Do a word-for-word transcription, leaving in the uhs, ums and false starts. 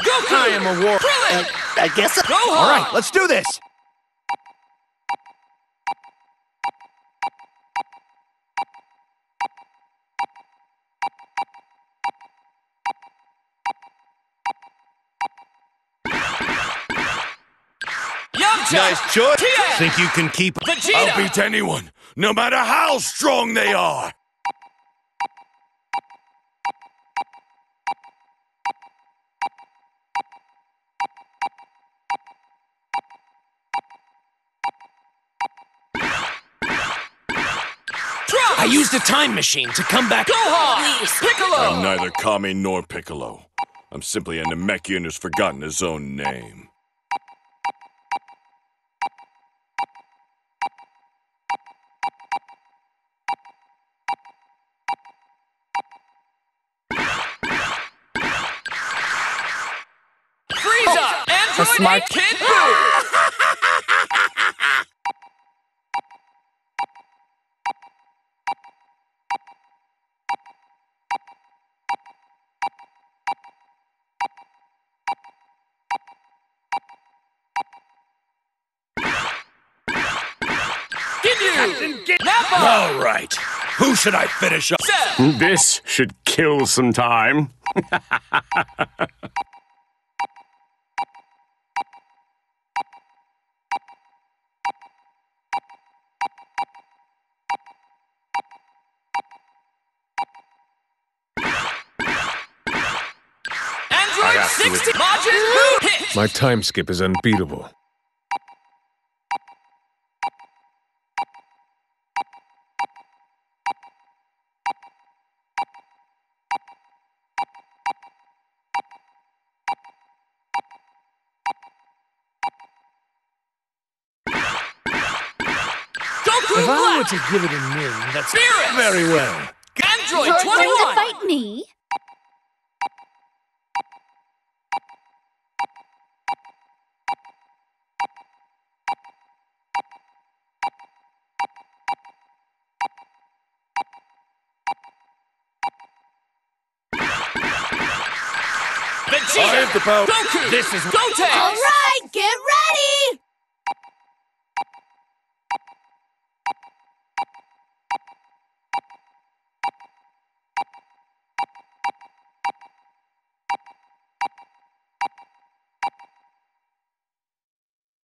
Goku! I am a war... Krillin! Uh, I guess so. Gohan! All right, let's do this! Yamcha! Nice choice. T N! Think you can keep... Vegeta! I'll beat anyone, no matter how strong they are! Trunks! I used a time machine to come back. Gohan! Piccolo! I'm neither Kami nor Piccolo. I'm simply a Namekian who's forgotten his own name. Frieza! Android smart- eight Kid Buu! Ginyu! Nappa! All right, who should I finish up? Cell! This should kill some time. Android sixty! Majin Buu! Hit! My time skip is unbeatable. Goku If I were Black! to give it a name, that's Beerus! very well. Android You're going to twenty-one! fight me? Vegeta! I have the power. Goku! This is- Goten! All right, get ready!